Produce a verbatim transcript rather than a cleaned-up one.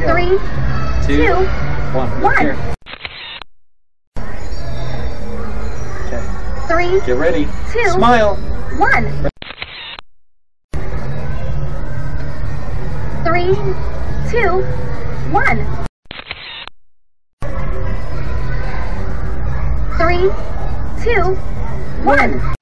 go. Three, two, two, one. Look one. here. Okay. Three, Get ready. two, Smile. one. Three, two, one. Three, two, one.